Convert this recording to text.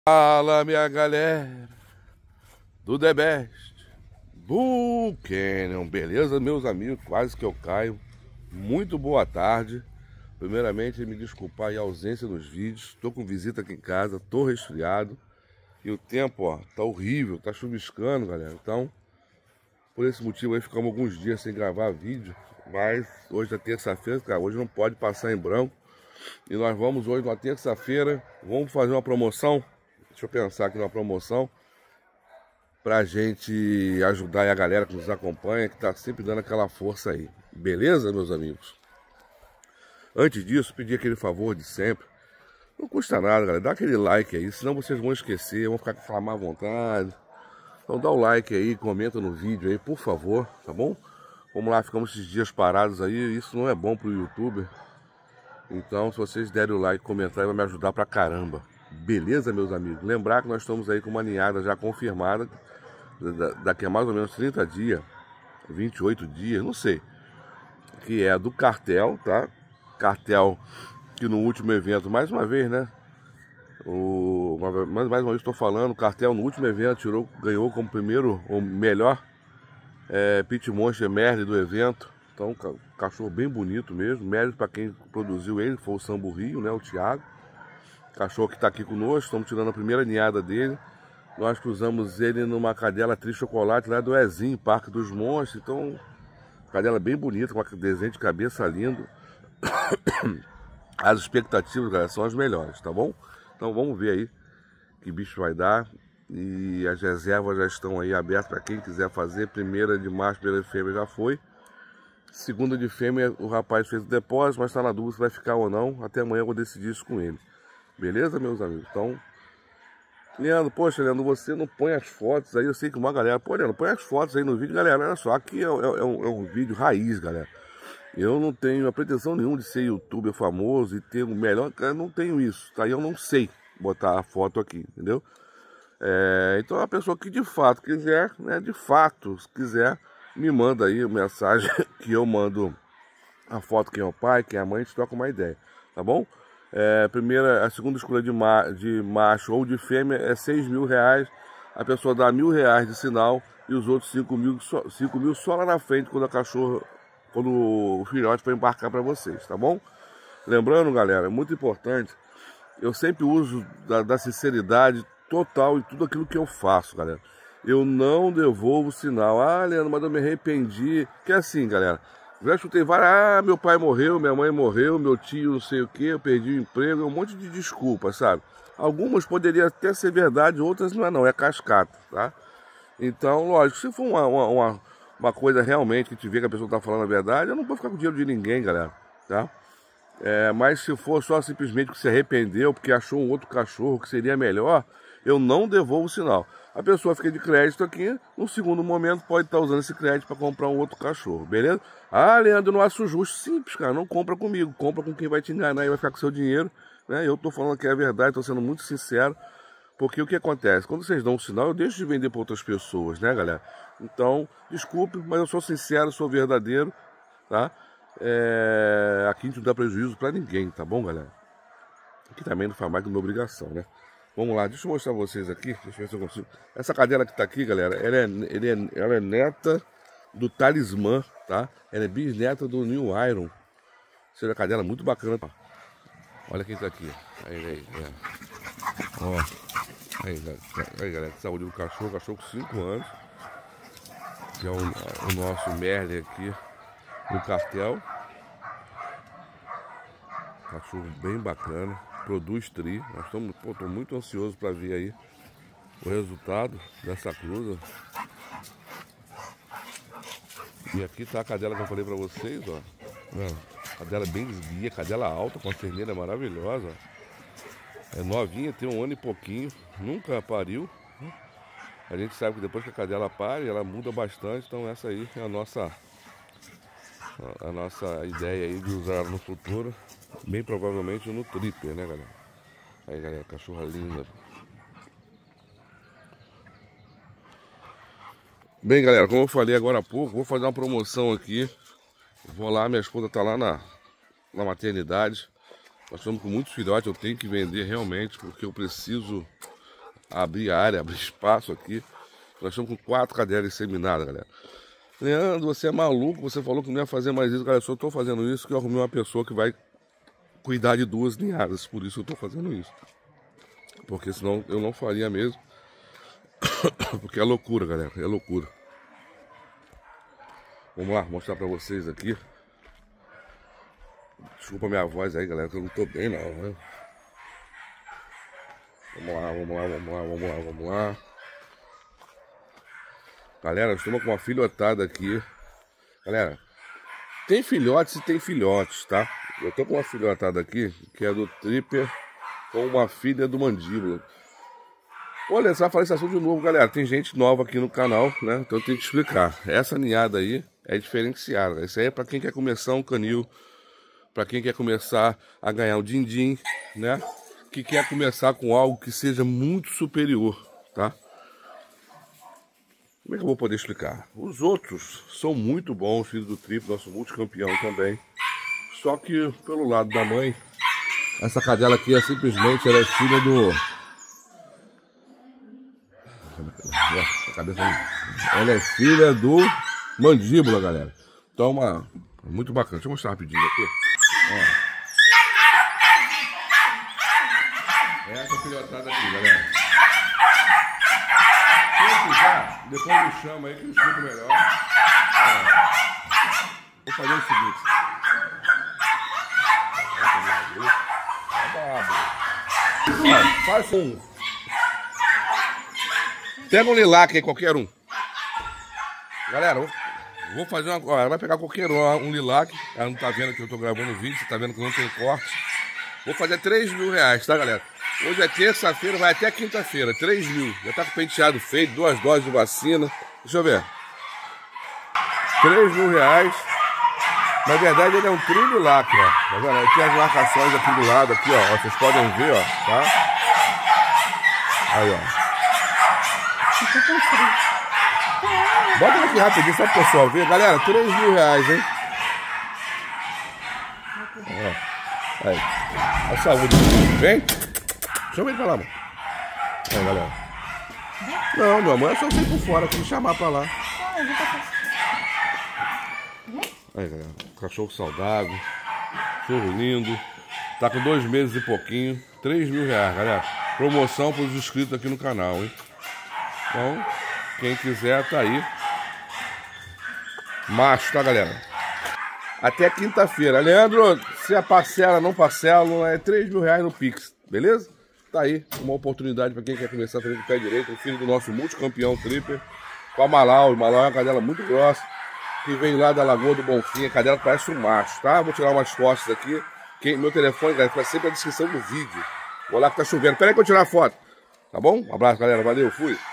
Fala, minha galera do The Best Bull Canyon, beleza, meus amigos? Quase que eu caio. Muito boa tarde. Primeiramente, me desculpar aí a ausência nos vídeos. Tô com visita aqui em casa, tô resfriado. E o tempo, ó, tá horrível, tá chuviscando, galera. Então, por esse motivo aí, ficamos alguns dias sem gravar vídeo. Mas hoje é terça-feira, cara, hoje não pode passar em branco. E nós vamos hoje, na terça-feira, vamos fazer uma promoção. Deixa eu pensar aqui numa promoção pra gente ajudar aí a galera que nos acompanha, que tá sempre dando aquela força aí. Beleza, meus amigos? Antes disso, pedir aquele favor de sempre. Não custa nada, galera. Dá aquele like aí, senão vocês vão esquecer, vão ficar com aquela má vontade. Então dá o like aí, comenta no vídeo aí, por favor, tá bom? Vamos lá, ficamos esses dias parados aí, isso não é bom pro YouTuber. Então, se vocês derem o like, comentar, vai me ajudar pra caramba. Beleza, meus amigos? Lembrar que nós estamos aí com uma ninhada já confirmada. Daqui a mais ou menos 30 dias, 28 dias, não sei. Que é do Cartel, tá? Cartel que no último evento, mais uma vez, né? Mais uma vez estou falando, o Cartel no último evento ganhou como primeiro, ou melhor, Pit Monster Merle do evento. Então, cachorro bem bonito mesmo. Mérito para quem produziu ele, foi o Sambo Rio, né? O Thiago. Cachorro que está aqui conosco, estamos tirando a primeira ninhada dele. Nós cruzamos ele numa cadela Tri Chocolate lá do Ezinho, Parque dos Monstros. Então, cadela bem bonita, com desenho de cabeça lindo. As expectativas, galera, são as melhores, tá bom? Então vamos ver aí que bicho vai dar. E as reservas já estão aí abertas para quem quiser fazer. Primeira de março, primeira de fêmea já foi. Segunda de fêmea, o rapaz fez o depósito, mas está na dúvida se vai ficar ou não. Até amanhã eu vou decidir isso com ele. Beleza, meus amigos? Então, Leandro, poxa, Leandro, você não põe as fotos aí. Eu sei que uma galera, pô, Leandro, põe as fotos aí no vídeo. Galera, olha só, aqui é um vídeo raiz, galera. Eu não tenho a pretensão nenhuma de ser youtuber famoso e ter o melhor. Eu não tenho isso, tá? Eu não sei botar a foto aqui, entendeu? Então, a pessoa que de fato quiser, né, de fato, se quiser, me manda aí a mensagem que eu mando a foto, quem é o pai, quem é a mãe, a gente troca uma ideia, tá bom? A segunda escolha de macho ou de fêmea é R$6.000. A pessoa dá R$1.000 de sinal e os outros 5.000 só lá na frente quando o filhote for embarcar para vocês, tá bom? Lembrando, galera, é muito importante, eu sempre uso da sinceridade total em tudo aquilo que eu faço, galera. Eu não devolvo sinal. Ah, Leandro, mas eu me arrependi. Que é assim, galera. Já chutei várias. Meu pai morreu, minha mãe morreu, meu tio não sei o que, eu perdi o emprego. Um monte de desculpas, sabe? Algumas poderiam até ser verdade, outras não é não, é cascata, tá? Então, lógico, se for uma coisa realmente que te vê que a pessoa tá falando a verdade, eu não vou ficar com dinheiro de ninguém, galera, tá? Mas se for só simplesmente que se arrependeu porque achou um outro cachorro que seria melhor, eu não devolvo o sinal. A pessoa fica de crédito aqui, no segundo momento pode estar usando esse crédito para comprar um outro cachorro, beleza? Ah, Leandro, não acho justo. Simples, cara, não compra comigo, compra com quem vai te enganar e vai ficar com seu dinheiro, né? Eu tô falando que é a verdade, tô sendo muito sincero, porque o que acontece? Quando vocês dão um sinal, eu deixo de vender para outras pessoas, né, galera? Então, desculpe, mas eu sou sincero, sou verdadeiro, tá? Aqui a gente não dá prejuízo para ninguém, tá bom, galera? Aqui também não faz mais que minha obrigação, né? Vamos lá, deixa eu mostrar vocês aqui, deixa eu ver se eu consigo. Essa cadela que tá aqui, galera, ela é neta do Talismã, tá? Ela é bisneta do New Iron. Seja uma cadela muito bacana. Olha quem tá aqui. Aí. Ó. Aí, galera, saúde do cachorro com 5 anos. Que é o nosso Merle aqui no Cartel. Cachorro bem bacana. Produz tri. Tô muito ansioso para ver aí o resultado dessa cruza. E aqui tá a cadela que eu falei para vocês, ó. Cadela bem desguia, cadela alta, com a terneira maravilhosa. É novinha, tem 1 ano e pouquinho, nunca pariu. A gente sabe que depois que a cadela pare, ela muda bastante. Então essa aí é a nossa ideia aí de usar ela no futuro. Bem provavelmente no Tripper, né, galera? Aí, galera, cachorra linda. Bem, galera, como eu falei agora há pouco, vou fazer uma promoção aqui. Vou lá, minha esposa tá lá na maternidade. Nós estamos com muitos filhotes, eu tenho que vender realmente, porque eu preciso abrir área, abrir espaço aqui. Nós estamos com 4 cadelas inseminadas, galera. Leandro, você é maluco, você falou que não ia fazer mais isso. Galera, eu só estou fazendo isso porque eu arrumei uma pessoa que vai cuidar de 2 ninhadas. Por isso eu estou fazendo isso. Porque senão eu não faria mesmo. Porque é loucura, galera, é loucura. Vamos lá, mostrar pra vocês aqui. Desculpa a minha voz aí, galera, que eu não tô bem não, né? Vamos lá. Galera, estamos com uma filhotada aqui. Galera, tem filhotes e tem filhotes, tá? Eu tô com uma filhotada aqui, que é do Tripper, com uma filha do Mandíbula. Olha, só falar esse assunto de novo, galera. Tem gente nova aqui no canal, né? Então eu tenho que explicar. Essa ninhada aí é diferenciada. Isso aí é pra quem quer começar um canil, pra quem quer começar a ganhar um din-din, né? Que quer começar com algo que seja muito superior, tá? Como é que eu vou poder explicar? Os outros são muito bons, filho do Tripper, nosso multicampeão também. Só que pelo lado da mãe, essa cadela aqui é simplesmente, ela é filha do... Ela é filha do Mandíbula, galera. Então, muito bacana. Deixa eu mostrar rapidinho aqui. Ó. Essa filhotada aqui, galera. Quem quiser, depois me chama aí que eu explico melhor. Vou fazer o seguinte. Ó, faz um. Pega um lilac aí, qualquer um. Galera, vou fazer uma... Ó, ela vai pegar qualquer um lilac. Ela não tá vendo que eu tô gravando o vídeo. Você tá vendo que não tem corte. Vou fazer 3 mil reais, tá, galera? Hoje é terça-feira, vai até quinta-feira. 3 mil. Já tá com o penteado feito, 2 doses de vacina. Deixa eu ver. 3 mil reais. Na verdade, ele é um trililac, ó. Tá vendo? Tem as marcações aqui do lado, aqui, ó. Vocês podem ver, ó, tá? Aí, ó. Bota aqui rapidinho, só pro pessoal ver. Galera, 3 mil reais, hein? Ó, aí. A saúde. Vem. Deixa eu ver pra lá, mano. Aí, galera. Não, meu amor, é só você ir por fora aqui, chamar pra lá. Aí, galera. Cachorro saudável. Cachorro lindo. Tá com 2 meses e pouquinho. 3 mil reais, galera. Promoção pros inscritos aqui no canal, hein? Então, quem quiser, tá aí. Macho, tá, galera? Até quinta-feira. Leandro, se é parcela, não parcela, é 3 mil reais no Pix, beleza? Tá aí, uma oportunidade pra quem quer começar também com o pé direito. O filho do nosso multicampeão Tripper, com a Malau. O Malau é uma cadela muito grossa, que vem lá da Lagoa do Bonfim. A cadela parece um macho, tá? Vou tirar umas fotos aqui. Meu telefone, galera, fica sempre na descrição do vídeo. Vou lá que tá chovendo. Pera aí que eu tirar a foto. Tá bom? Um abraço, galera. Valeu, fui.